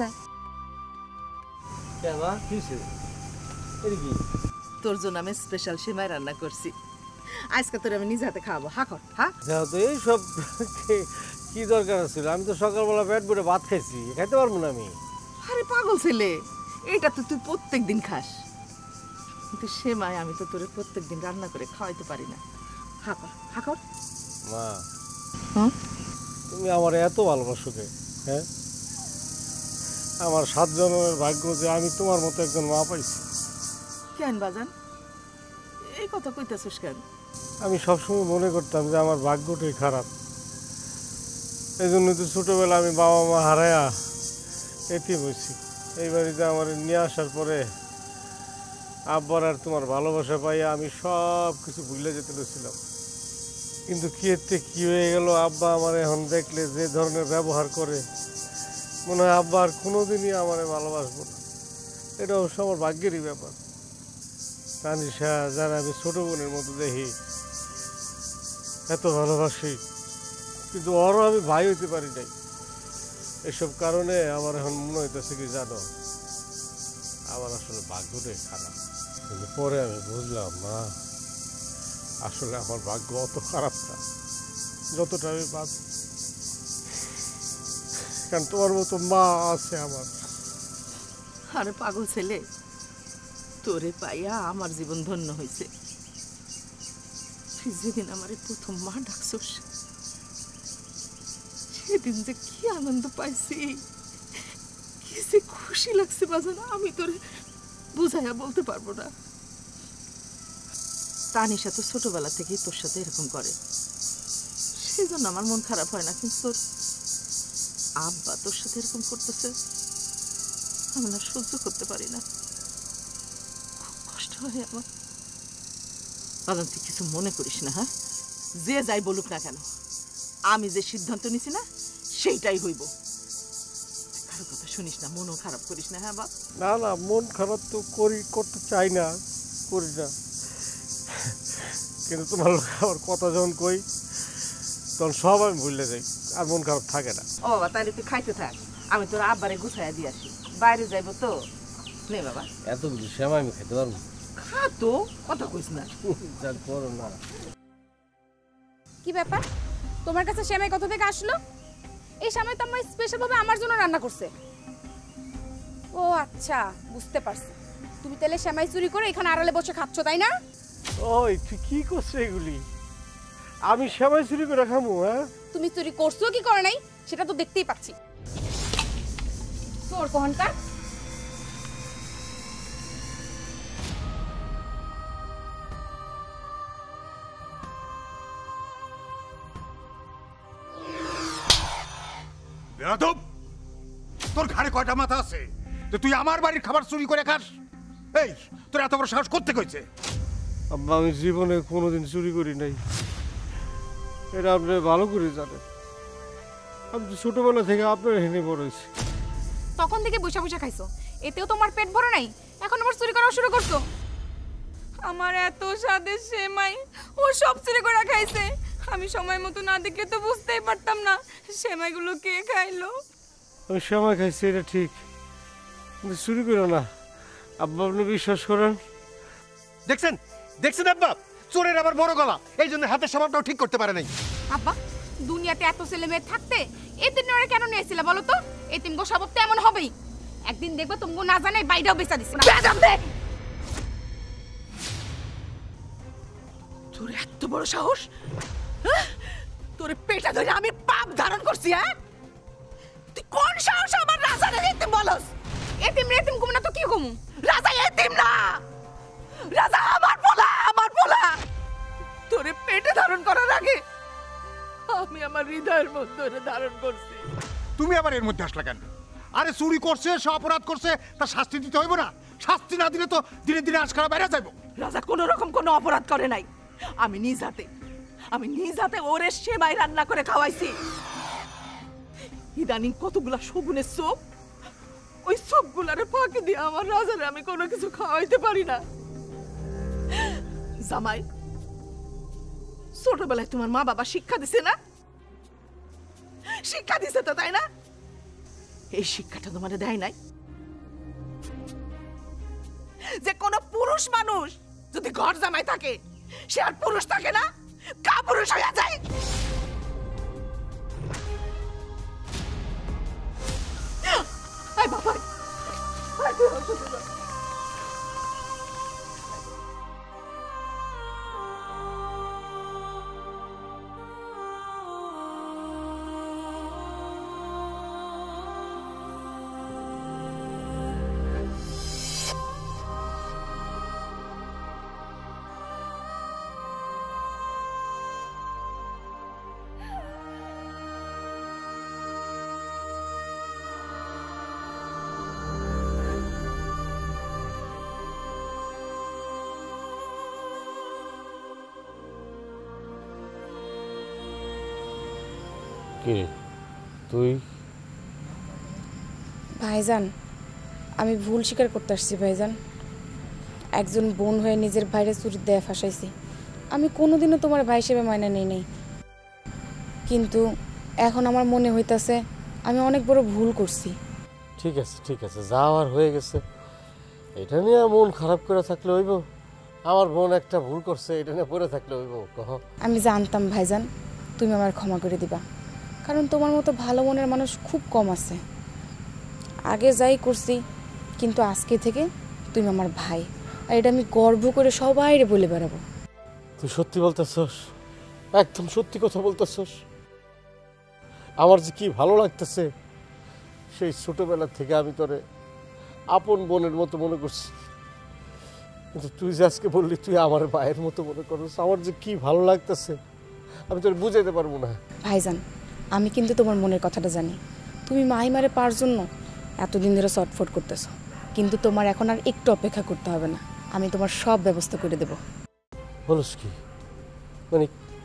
[SPEAKER 2] তোর জন্য আমি স্পেশাল সেমাই রান্না করছি। আজকে তোর আমি নিজে হাতে খাওয়াবো। হা কর, হা।
[SPEAKER 1] এইসব কি দরকার ছিল? আমি তো সকালবেলা পেট ভরে ভাত খাইছি, খাইতে পারবো না আমি।
[SPEAKER 2] আরে পাগল ছেলে, এইটা তো তুই প্রত্যেক দিন খাস, কিন্তু সেমাই আমি তো তোরে প্রত্যেক দিন রান্না করে খাওয়াইতে পারি না। হা কর, হা কর।
[SPEAKER 1] মা,
[SPEAKER 2] হ্যাঁ,
[SPEAKER 1] তুমি আমার এত ভালোবাসো কে? হ্যাঁ, আমার 7 জন্মের ভাগ্য যে আমি তোমার মতো একজন মা পাইছি।
[SPEAKER 2] কেন বাজান এই কথা কইতেছিস কেন?
[SPEAKER 1] আমি সবসময় মনে করতাম যে আমার ভাগ্যটাই খারাপ। এই জন্য তো ছোটবেলা আমি বাবা মা হারায়া এতিম হয়েছি। এই বাড়িতে আমার নিয়ে আসার পরে আব্বার আর তোমার ভালোবাসা পাইয়া আমি সব কিছু ভুলে যেতে পেরেছিলাম। কিন্তু কি এতে কি হয়ে গেল, আব্বা আমার এখন দেখলে যে ধরনের ব্যবহার করে, মনে হয় আব্বা আর কোনোদিনই আমার ভালোবাসবো না। এটা অবশ্য আমার ভাগ্যেরই ব্যাপার। তানিশা যারা আমি ছোট বোনের মতো দেখি, এত ভালোবাসি, কিন্তু ওরও আমি ভাই হইতে পারি নাই। এসব কারণে আমার এখন মনে হইতেছে কি জানো, আমার আসলে ভাগ্যটাই খারাপ। কিন্তু পরে আমি বুঝলাম না, আসলে আমার ভাগ্য অত খারাপ না যতটা আমি ভাবি। কারণ তোমার মতো মা আছে আমার।
[SPEAKER 2] আরে পাগল ছেলে, তোরে পাইয়া আমার জীবন ধন্য হয়েছে। তুই যেদিন আমার প্রথম মা ডাকছস, সেদিন যে কি আনন্দ পাইছি, কি যে খুশি লাগছে বাজানা, আমি তোরে বুঝাইয়া বলতে পারবো না। তানিশা তো ছোটবেলা থেকেই তোর সাথে এরকম করে, সেই জন্য আমার মন খারাপ হয় না। কিন্তু তোর আব্বা তোর সাথে এরকম করতেছে, আমি না সহ্য করতে পারি না, খুব কষ্ট হয় আমার। বাজান তুই কিছু মনে করিস না, হ্যাঁ? যে যাই বলুক না কেন, আমি যে সিদ্ধান্ত নিছি না সেইটাই হইব। কারো কথা শুনিস না, মনও খারাপ করিস না। হ্যাঁ বাপ?
[SPEAKER 1] না না, মন খারাপ তো করতে চাই না, করি না। কিন্তু তোমার লোক আমার কথা যখন কই তখন সব আমি ভুলে যাই, আর মন খারাপ থাকে না।
[SPEAKER 2] ও বাবা, তাহলে তুই খাইতে থাক, আমি তোর আব্বারে গুছাইয়া দিয়ে আসি। বাইরে যাইব তো, নে বাবা।
[SPEAKER 1] এতগুলো সেমাই আমি খাইতে পারবো?
[SPEAKER 2] খা তো, কথা কইস না।
[SPEAKER 1] যা করো না।
[SPEAKER 3] কি ব্যাপার, তোমার কাছে সেমাই কোথা থেকে আসলো? এই সেমাই তো আমার স্পেশাল ভাবে আমার জন্য রান্না করছে। ও আচ্ছা, বুঝতে পারছি। তুমি তাহলে সেমাই চুরি করে এখানে আড়ালে বসে খাচ্ছ, তাই না?
[SPEAKER 1] ওই তুই কি করছো এগুলি? আমি সেমাই চুরি করে খামু? হ্যাঁ,
[SPEAKER 3] তুমি চুরি করছো কি করে নাই সেটা তো দেখতেই পাচ্ছি। তোর কোহনকার
[SPEAKER 4] বেয়াদব, তোর ঘাড়ে কয়টা মাথা আছে যে তুই আমার বাড়ির খাবার চুরি করে খাস? এই, তোর এত বড় সাহস করতে কইছে?
[SPEAKER 1] আব্বা, আমি জীবনে কোনোদিন চুরি করি নাই, এটা আপনি ভালো করে জানেন। আমি তো ছোটবেলা থেকে আপনার হেনে বড় হয়েছি।
[SPEAKER 3] তখন থেকে বসে বসে খাইছো, এতেও তোমার পেট ভরে নাই, এখন আবার চুরি করা শুরু করছো। আমার এত স্বাদের সেমাই ও সব চুরি করে খাইছে। আমি সময় মতো না দেখলে তো বুঝতেই পারতাম না সেমাইগুলো কে খাইলো।
[SPEAKER 1] আমি সেমাই খাইছি, এটা ঠিক, কিন্তু চুরি করো না আব্বা, আপনি বিশ্বাস করেন?
[SPEAKER 5] দেখছেন দেখছেন আব্বা, চোরের আবার বড় গলা, এই জন্য হাতের সামানটাও ঠিক করতে পারে নাই।
[SPEAKER 3] আব্বা, দুনিয়াতে এত ছেলে মেয়ে থাকতে এতিমরা কেন নিয়েছিল বলো তো? এতিম গো স্বভাব তো এমন হবেই, একদিন দেখবে তুমি না জানাই বাইরেও বেচা দিছে না।
[SPEAKER 2] তোর এত বড় সাহস, তোর পেটা ধরে আমি পাপ ধারণ করছি। হ্যাঁ, তুই কোন সাহস আমার রাজারে এতিম বলস?
[SPEAKER 3] এতিম রেতিম কম না তো কি কমু?
[SPEAKER 2] রাজা এতিম না, রাজা আমার পোলা, আমার পোলা। তোরে পেটে ধারণ করার আগে আমি আমার হৃদয়ের মধ্যে ধারণ করছি।
[SPEAKER 4] তুমি আবার এর মধ্যে আসলা কেন? আরে চুরি করছে, সে অপরাধ করছে, তার শাস্তি দিতে হইব না? শাস্তি না দিলে তো দিনে দিনে আজকাল বাইরে যাইব।
[SPEAKER 2] রাজা কোনো রকম কোনো অপরাধ করে নাই, আমি নিজ হাতে ওরে সেমাই রান্না করে খাওয়াইছি। ইদানিং কতগুলা শগুনের চোখ, ওই চোখগুলারে ফাঁকি দিয়ে আমার রাজারে আমি কোনো কিছু খাওয়াইতে পারি না। জামাই, ছোটবেলায় তোমার মা বাবা শিক্ষা দিছে না? শিক্ষা দিছে তো, তাই না? এই শিক্ষাটা তোমার দেয় নাই যে কোন পুরুষ মানুষ যদি ঘর জামাই থাকে সে আর পুরুষ থাকে না, কাপুরুষ হয়ে যায়। বাবা,
[SPEAKER 1] কে তুই?
[SPEAKER 3] ভাইজান, আমি ভুল স্বীকার করতে আসছি ভাইজান। একজন বোন হয়ে নিজের ভাইরে চুরি দেয়া ফাঁসাইছি। আমি কোনোদিনও তোমার ভাই হিসেবে মাইনা নেই নাই, কিন্তু এখন আমার মনে হইতাছে
[SPEAKER 2] আমি অনেক বড় ভুল করছি।
[SPEAKER 1] ঠিক আছে, যাওয়ার হয়ে গেছে। এটা নিয়ে মন খারাপ করে থাকলে হইব? আমার বোন একটা ভুল করছে, এটা নিয়ে পড়ে থাকলে হইব? কহ।
[SPEAKER 2] আমি জানতাম ভাইজান তুমি আমার ক্ষমা করে দিবা, কারণ তোমার মতো ভালো মনের মানুষ খুব কম আছে। আগে যাই করছি, কিন্তু আজকে থেকে তুমি আমার ভাই, আর এটা আমি গর্ব করে সবাইরে বলে বেড়াবো।
[SPEAKER 1] তুই সত্যি বলতেছস? একদম সত্যি কথা বলতেছস? আমার যে কি ভালো লাগতেছে। সেই ছোটবেলা থেকে আমি তোরে আপন বোনের মতো মনে করছি, কিন্তু তুই যে আজকে বললি তুই আমার ভাইয়ের মতো মনে করছিস, আমার যে কি ভালো লাগতেছে আমি তোর বুঝাইতে পারবো না।
[SPEAKER 2] ভাইজান, আমি কিন্তু তোমার মনের কথাটা জানি। তুমি মাহিমারে পাওয়ার জন্য এতদিন ধরে ছটফট করতেছো, কিন্তু তোমার এখন আর একটু অপেক্ষা করতে হবে না। আমি তোমার সব ব্যবস্থা করে দেব।
[SPEAKER 1] বলস কি? মানে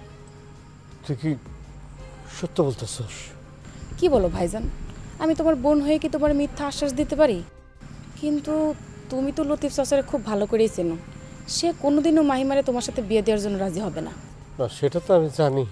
[SPEAKER 1] তুই কি সত্য বলতেছস?
[SPEAKER 2] কি বলো ভাইজান? আমি তোমার বোন হয়ে কি তোমার মিথ্যা আশ্বাস দিতে পারি? কিন্তু তুমি তো লতিফ চাচারে খুব ভালো করেই চেনো। সে কোনোদিনও মাহিমারে তোমার সাথে বিয়ে দেওয়ার জন্য রাজি হবে না।
[SPEAKER 1] না, সেটা তো আমি জানি,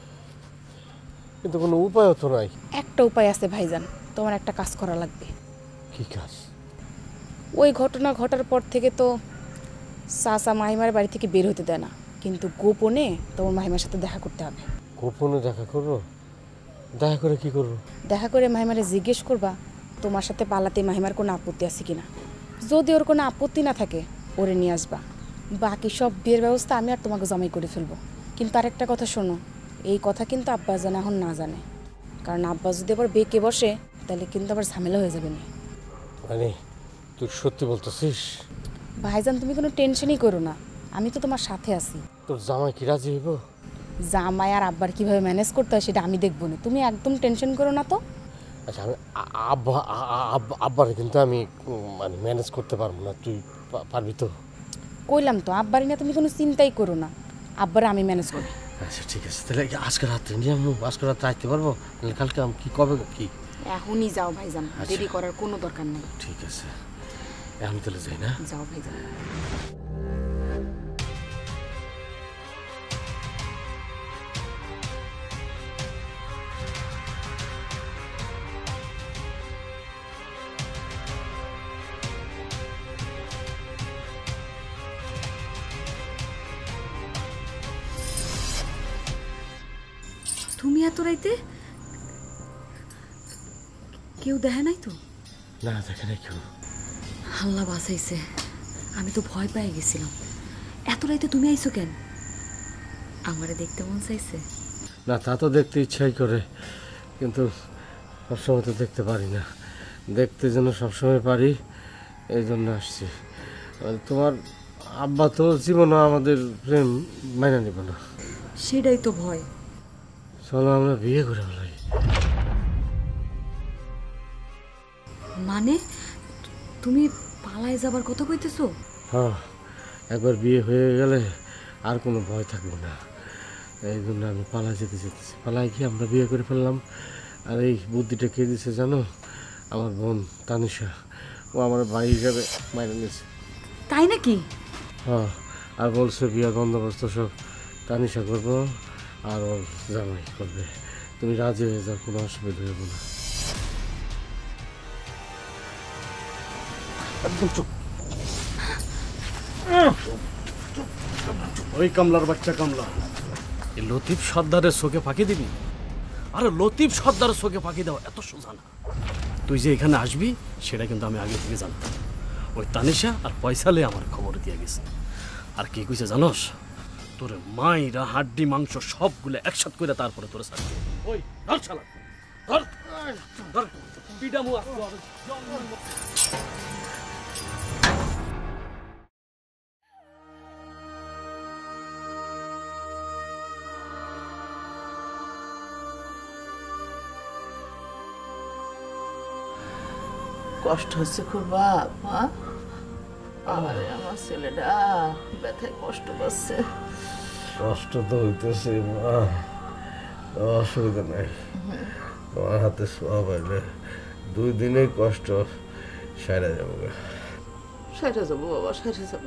[SPEAKER 1] কিন্তু কোনো উপায়ও তো নাই।
[SPEAKER 2] একটা উপায় আছে ভাইজান, তোমার একটা কাজ করা লাগবে।
[SPEAKER 1] কি কাজ?
[SPEAKER 2] ওই ঘটনা ঘটার পর থেকে তো চাচা মাহিমার বাড়ি থেকে বের হতে দেয় না, কিন্তু গোপনে তোমার মাহিমার সাথে দেখা করতে হবে।
[SPEAKER 1] গোপনে দেখা করবো? দেখা করে কি করবো?
[SPEAKER 2] দেখা করে মাহিমারে জিজ্ঞেস করবা তোমার সাথে পালাতে মাহিমার কোনো আপত্তি আছে কিনা। যদি ওর কোনো আপত্তি না থাকে ওরে নিয়ে আসবা। বাকি সব বিয়ের ব্যবস্থা আমি আর তোমাকে জমাই করে ফেলবো। কিন্তু আরেকটা কথা শোনো, এই কথা কিন্তু আব্বা যেন এখন না জানে, কারণ আব্বা যদি আবার বেঁকে বসে তাহলে কিন্তু আবার ঝামেলা হয়ে যাবে না।
[SPEAKER 1] মানে তুই সত্যি বলতেছিস?
[SPEAKER 2] ভাইজান, তুমি কোনো টেনশনই করো না, আমি তো তোমার সাথে আছি।
[SPEAKER 1] তোর জামাই কি রাজি হইব?
[SPEAKER 2] জামাই আর আব্বার কিভাবে ম্যানেজ করতে হয় সেটা আমি দেখবো না, তুমি একদম টেনশন করো না তো।
[SPEAKER 1] আচ্ছা, আমি আব্বারে কিন্তু আমি মানে ম্যানেজ করতে পারবো না, তুই পারবি তো?
[SPEAKER 2] কইলাম তো আব্বারই না, তুমি কোনো চিন্তাই করো না, আব্বারে আমি ম্যানেজ করি।
[SPEAKER 1] আচ্ছা ঠিক আছে, তাহলে আজকে রাত্রে নিয়ে আমি আজকে রাত্রে আসতে পারবো? তাহলে কালকে আমি কি কবে কি?
[SPEAKER 2] এখনই যাও ভাইজান, দেরি করার কোনো দরকার নেই।
[SPEAKER 1] ঠিক আছে, আমি তাহলে যাই না?
[SPEAKER 2] যাও ভাইজান।
[SPEAKER 6] তুমি এত রাইতে? কেউ দেখে নাই তো?
[SPEAKER 1] না, দেখে নাই কেউ।
[SPEAKER 6] আল্লাহ বাঁচাইছে, আমি তো ভয় পেয়ে গেছিলাম। এত রাইতে তুমি আইছো কেন? আমারে দেখতে মন চাইছে?
[SPEAKER 1] না, তা তো দেখতে ইচ্ছাই করে, কিন্তু সবসময় তো দেখতে পারি না। দেখতে যেন সবসময় পারি, এই জন্য আসছি। তোমার আব্বা তো জীবনও আমাদের প্রেম মাইনা নিব না।
[SPEAKER 6] সেটাই তো ভয়।
[SPEAKER 1] চলো আমরা বিয়ে করে ফেলাই।
[SPEAKER 6] মানে তুমি পালায় যাবার কথা কইতেছো?
[SPEAKER 1] হ্যাঁ, একবার বিয়ে হয়ে গেলে আর কোনো ভয় থাকবে না, এই জন্য আমি পালাই যেতে চেয়েছি। পালাই গিয়ে আমরা বিয়ে করে ফেললাম। আর এই বুদ্ধিটা কে দিছে জানো? আমার বোন তানিশা, ও আমার ভাই হিসাবে মাইনে নিয়েছে।
[SPEAKER 6] তাই নাকি?
[SPEAKER 1] হ্যাঁ, আর বলছে বিয়ার বন্দোবস্ত সব তানিশা করবো আর ওর জামাই করবে। তুমি রাজি হয়ে যাও, কোনো অসুবিধা হবে না। একদম চুপ।
[SPEAKER 7] ওই কামলার বাচ্চা কামলা, এই লতিফ সর্দারের চোখে ফাঁকি দিবি? আরে লতিফ সর্দারের চোখে ফাঁকি দেওয়া এত সোজা না। তুই যে এখানে আসবি সেটা কিন্তু আমি আগে থেকে জানতাম। ওই তানিশা আর পয়সালে আমার খবর দিয়ে গেছে। আর কি কইছে জানোস? তোরে মাইরা হাড্ডি মাংস সবগুলো একসাথ করে তারপরে তোরে ছাড়বে। ওই ধর শালা, ধর ধর পিডামু আসতো।
[SPEAKER 2] কষ্ট হচ্ছে খুব বাপ। হ্যাঁ, আমার ছেলেটা ব্যথায় কষ্ট পাচ্ছে।
[SPEAKER 1] কষ্ট তো হইতেছে মা, অসুবিধা নাই। তোমার হাতে সোয়া পাইলে 2 দিনে কষ্ট সারা যাবো।
[SPEAKER 2] সাইরা যাবো বাবা, সাইরা যাবো।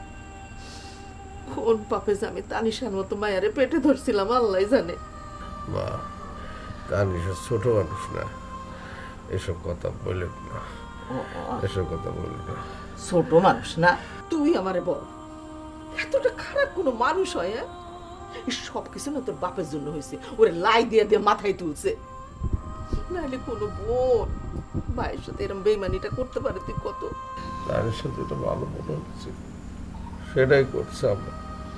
[SPEAKER 2] কোন পাপে যে আমি তানিশার মতো মায়ারে পেটে ধরছিলাম আল্লাহ জানে।
[SPEAKER 1] মা, তানিশা ছোট মানুষ না, এসব কথা বলেন না, এসব কথা বলেন না।
[SPEAKER 2] ছোট মানুষ না তুই আমারে বল, এতটা খারাপ কোনো মানুষ হয়? সব কিছু না তোর বাপের জন্য হয়েছে, ওরে লাই দিয়ে দিয়ে মাথায় তুলছে। নাহলে কোনো বোন ভাইয়ের সাথে এরকম বেইমানিটা করতে পারে? তুই কত
[SPEAKER 1] তার সাথে এটা ভালো মনে হচ্ছে, সেটাই করছে আমরা।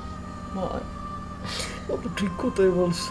[SPEAKER 1] ঠিক কথাই বলছে।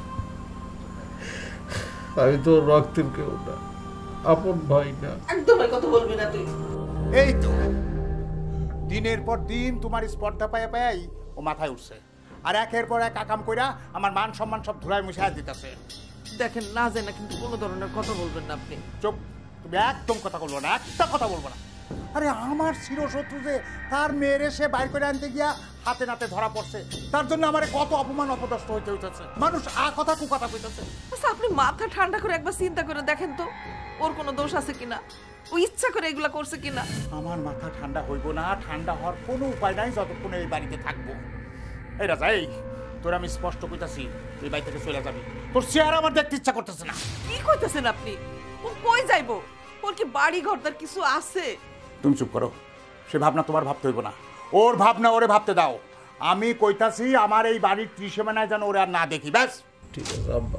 [SPEAKER 1] আমি তো রক্তের কেউ না, আপন ভাই না।
[SPEAKER 2] একদম কথা বলবি না তুই।
[SPEAKER 4] এই তো দিনের পর দিন তোমার স্পর্ধা পায়া পায়াই ও মাথায় উঠছে, আর একের পর এক আকাম কইরা আমার মান সম্মান সব ধুলায় মুছায় দিতেছে।
[SPEAKER 2] দেখেন না জানা কিন্তু কোনো ধরনের কথা বলবেন না আপনি।
[SPEAKER 4] চুপ, তুমি একদম কথা বলবো না, একটা কথা বলবো না। আরে আমার চিরশত্রু যে তার মেয়েরে সে বাইর করে আনতে গিয়া হাতে নাতে ধরা পড়ছে, তার জন্য আমার কত অপমান অপদস্থ হইতে হইতেছে। মানুষ কথা কু কথা কইতেছে।
[SPEAKER 2] আচ্ছা আপনি মাথা ঠান্ডা করে একবার চিন্তা করে দেখেন তো ওর কোনো দোষ আছে কিনা, ও ইচ্ছা করে এগুলা করছে কিনা।
[SPEAKER 4] আমার মাথা ঠান্ডা হইব না, ঠান্ডা হওয়ার কোনো উপায় নাই যতক্ষণ এই বাড়িতে থাকবো। এই রাজা, এই তোর আমি স্পষ্ট কইতাছি, এই বাড়ি থেকে চলে যাবি। তোর চেহারা আমার দেখতে ইচ্ছা করতেছে না।
[SPEAKER 2] কি কইতেছেন আপনি? ও কই যাইবো? ওর কি বাড়ি ঘরদার কিছু আছে?
[SPEAKER 4] তুমি চুপ করো, সে ভাবনা তোমার ভাবতে হইব না, ওর ভাবনা ওরে ভাবতে দাও। আমি কইতাছি আমার এই বাড়ির ত্রিসীমানায় যেন ওরে আর না দেখি, ব্যাস।
[SPEAKER 1] ঠিক আছে আব্বা,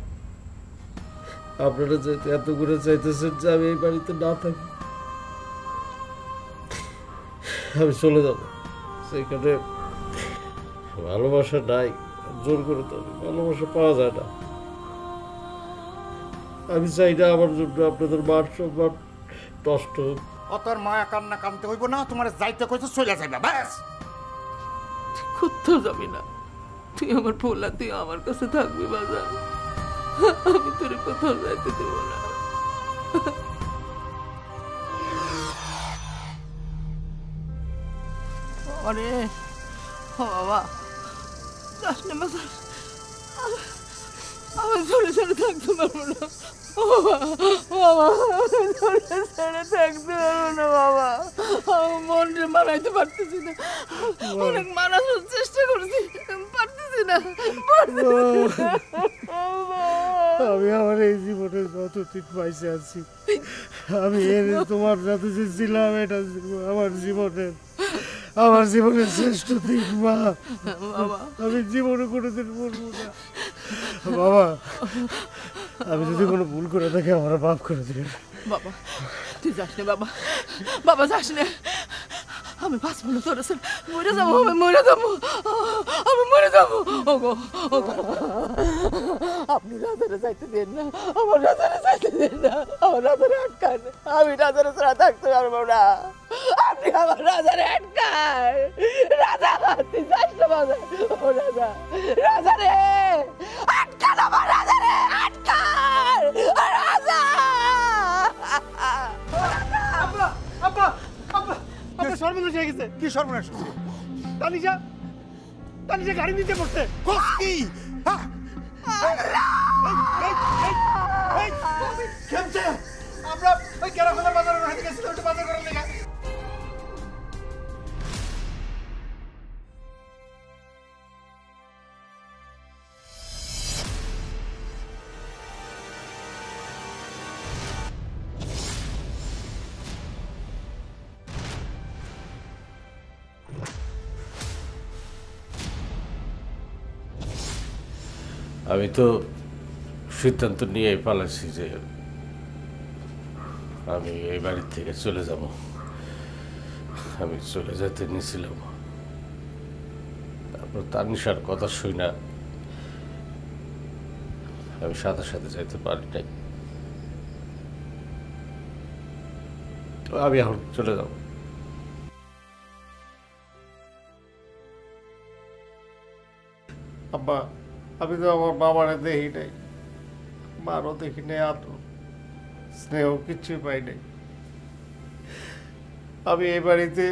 [SPEAKER 1] আপনারা যেহেতু এত করে চাইতেছেন যে আমি এই বাড়িতে না থাকি, আমি চলে যাব। সেখানে ভালোবাসা নাই, জোর করে তো ভালোবাসা পাওয়া যায় না। আমি চাই না আমার জন্য আপনাদের মান সম্মান নষ্ট হোক।
[SPEAKER 4] অতর মায়া কান্না কানতে হইব না, তোমার যাইতে কইছে চলে যাবে, ব্যাস।
[SPEAKER 2] কোথাও যাবি না, তুই আমার পোলা, তুই আমার কাছে থাকবি বাজার। আমি তোর কোথাও যাইতে দেব না। আরে বাবা যাস না বাজার, আমি ছেড়ে ছেড়ে থাকতে পারবো না বাবা, ছেড়ে ছেড়ে থাকতে পারবো না বাবা। মনরে মারাইতে পারতেছি না, অনেক মারানোর চেষ্টা করছি, পারতেছি না।
[SPEAKER 1] আমি আমার এই জীবনে যতদিন পাইছে আছি, আমি তোমার সাথে যে ছিলাম, এটা আমার জীবনের শ্রেষ্ঠ দিন মা। আমি জীবনে কোনোদিন বলবো না বাবা, আমি যদি কোনো ভুল করে থাকি আমার মাফ করে দিবেন
[SPEAKER 2] বাবা। তুই যাস না বাবা, বাবা যাস না, আমি বাঁচবো না তোর সাথে, মরে যাবো, আমি মরে যাবো, আমি মরে যাবো। ওগো আপনি রাজারে যাইতে দেন না, আমার রাজারে যাইতে দেন না, আমার রাজারে আটকান, আমি রাজারে ছাড়া থাকতে পারবো না। আপনি আমার রাজারে আটকান, রাজা তুই যাস না বাবা। ও রাজা, রাজারে আটকান, আমার রাজারে আটকান, রাজা।
[SPEAKER 4] আব্বা আব্বা আব্বা, আপনার সর্বনাশ হয়ে গেছে। কি সর্বনাশ? তানিশা গাড়ি নিতে পড়ছে। কি আমরা ওই কেরাফেলা বাজারে হাতে গেছিলাম, ওটা বাজার করার লেগে।
[SPEAKER 1] আমি তো সিদ্ধান্ত নিয়ে পালাচ্ছি যে আমি এই বাড়ির থেকে চলে যাব। আমি চলে যেতে নিয়েছিলাম, তারপর তানিশার কথা শুই না আমি সাথে সাথে যাইতে পারি নাই। আমি এখন চলে যাব। আব্বা, আমি তো আমার বাবারে দেখি নাই, মারও দেখি নাই, আদর স্নেহ কিচ্ছুই পাই নাই। আমি এই বাড়িতে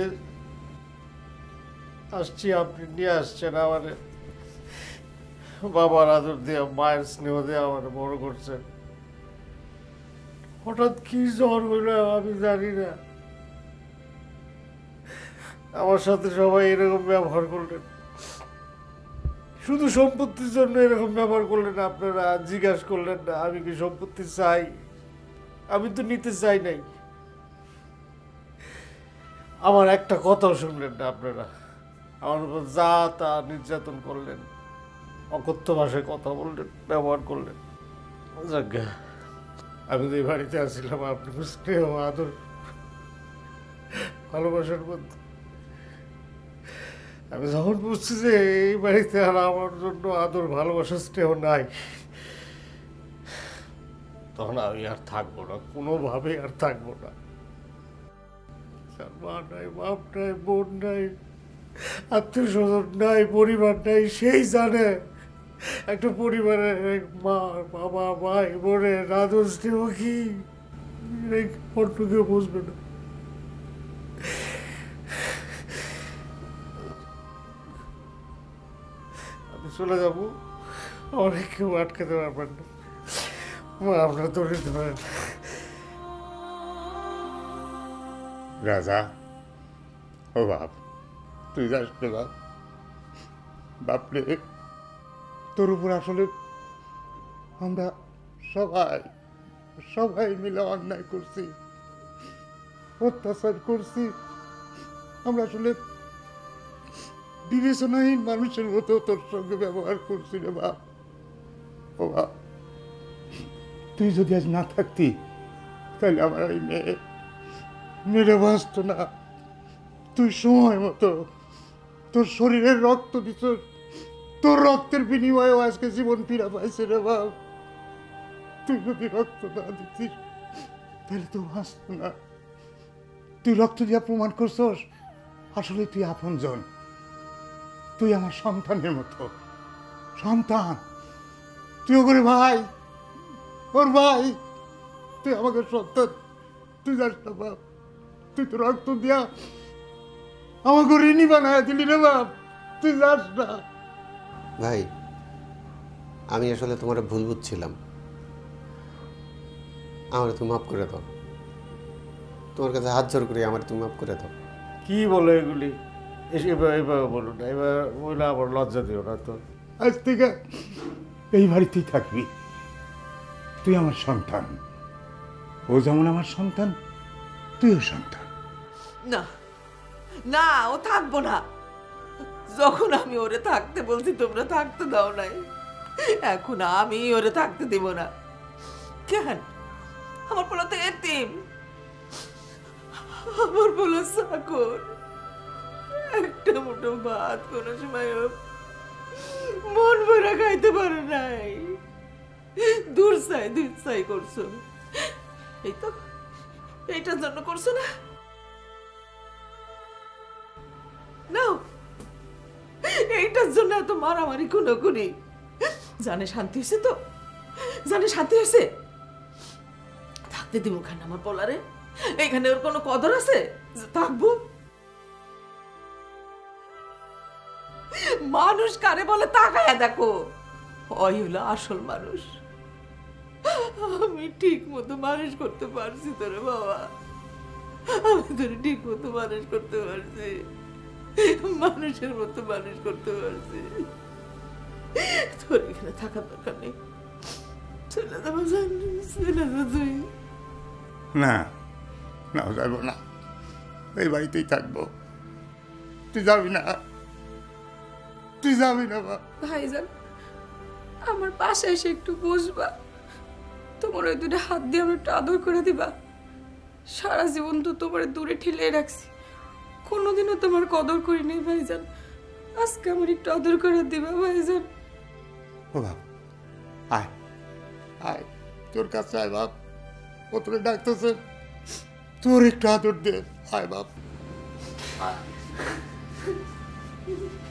[SPEAKER 1] আসছি, আপনি নিয়ে আসছেন আমারে, বাবার আদর দিয়ে মায়ের স্নেহ দিয়ে আমার বড় করছেন। হঠাৎ কি জ্বর হইল আমি জানি না, আমার সাথে সবাই এরকম ব্যবহার করলেন, শুধু সম্পত্তির জন্য এরকম ব্যবহার করলেন। আপনারা জিজ্ঞাসা করলেন না আমি কি সম্পত্তি চাই, আমি তো নিতে চাই নাই। আমার একটা কথাও শুনলেন না আপনারা, আমার উপর যা তা নির্যাতন করলেন, অকথ্য ভাষায় কথা বললেন, ব্যবহার করলেন। যাজ্ঞা, আমি তো এই বাড়িতে আসছিলাম আপনার স্নেহ আদর ভালোবাসার মধ্যে। আমি যখন বুঝছি যে এই বাড়িতে আর আমার জন্য আদর ভালোবাসা স্নেহ নাই, তখন আমি আর থাকবো না, কোনোভাবে আর থাকবো না। মা নাই, বাপ নাই, বোন নাই, আত্মীয় স্বজন নাই, পরিবার নাই। সেই জানে একটা পরিবারের মা, বাবা, ভাই, বোনের আদর স্নেহ কি, অন্য কেউ বুঝবে না। আমি চলে যাবো, অনেক কেউ আটকাতে পারবেন না। আপনার ধরে ধরেন।
[SPEAKER 4] রাজা, ও বাপ, তুই যাস না বাপ। বাপরে, তোর উপর আসলে আমরা সবাই মিলে অন্যায় করছি, অত্যাচার করছি। আমরা আসলে বিবেচনাহীন মানুষের মতো তোর সঙ্গে ব্যবহার করছি রে বাপ। ও বাপ, তুই যদি আজ না থাকতি তাহলে আমার এই মেরে বাঁচত না। তুই সময় মতো তোর শরীরের রক্ত দিছ, তোর রক্তের বিনিময়েও আজকে জীবন ফিরা পাইছে রে বাপ। তুই যদি রক্ত না দিতিস তাহলে তো বাঁচত না। তুই রক্ত দিয়া প্রমাণ করছস আসলে তুই আপনজন, তুই আমার সন্তানের মতো সন্তান। তুই ওর ভাই, ওর ভাই, তুই আমাকে সন্তান। তুই যাস না বাপ, তুই তো রক্ত দিয়া আমাকে ঋণী বানায় দিলি রে বাপ, তুই যাস না।
[SPEAKER 5] ভাই, আমি আসলে তোমার ভুল বুঝছিলাম, আমার তুমি মাফ করে দাও। তোমার কাছে হাত জোর করি, আমার তুমি মাফ করে দাও।
[SPEAKER 1] কি বলো এগুলি? এভাবে বলো না, এবার বললে আবার লজ্জা দিও না তো।
[SPEAKER 4] আজ থেকে এই বাড়িতেই থাকবি, তুই আমার সন্তান। ও যেমন আমার সন্তান, তুইও সন্তান।
[SPEAKER 2] না না, ও থাকবো না। যখন আমি ওরে থাকতে বলছি তোমরা থাকতে দাও নাই, এখন আমি ওরে থাকতে দিব না। কেন? আমার পোলা তো এতিম, আমার পোলা চাকর। একটা মুঠো ভাত কোনো সময় মন ভরা খাইতে পারে নাই। দূর চাই করছো, এই তো এইটার জন্য করছো না? নাও, এইটার জন্য এত মারামারি কোনো করি। জানে শান্তি হয়েছে তো, জানে শান্তি হয়েছে। থাকতে দিব কেন আমার পোলারে? এখানে ওর কোনো কদর আছে যে থাকবো? মানুষ কারে বলে তাকায়া দেখো, ওই হলো আসল মানুষ। আমি ঠিক মতো মানুষ করতে পারছি তোরে বাবা, আমি তোরে ঠিক মতো মানুষ করতে পারছি, মানুষের মতো মানুষ করতে পারছি। তোর এখানে থাকার দরকার নেই, চলে যাবো, চলে যা তুই।
[SPEAKER 4] না না, যাবো না, এই বাড়িতেই থাকবো। তুই যাবি না, তুই যাবি না বাবা।
[SPEAKER 3] ভাইজান, আমার পাশে এসে একটু বসবা, তোমার ওই দুটো হাত দিয়ে আমার একটু আদর করে দিবা। সারা জীবন তো তোমার দূরে ঠেলে রাখছি, কোনোদিনও তোমার কদর করি নাই ভাইজান। আজকে আমার একটু আদর করে দিবা ভাইজান।
[SPEAKER 4] ও বাপ, আয় আয়, তোর কাছে আয় বাপ, ও তোরে ডাকতেছে, তোর একটু আদর দে। আয় বাপ, আয়।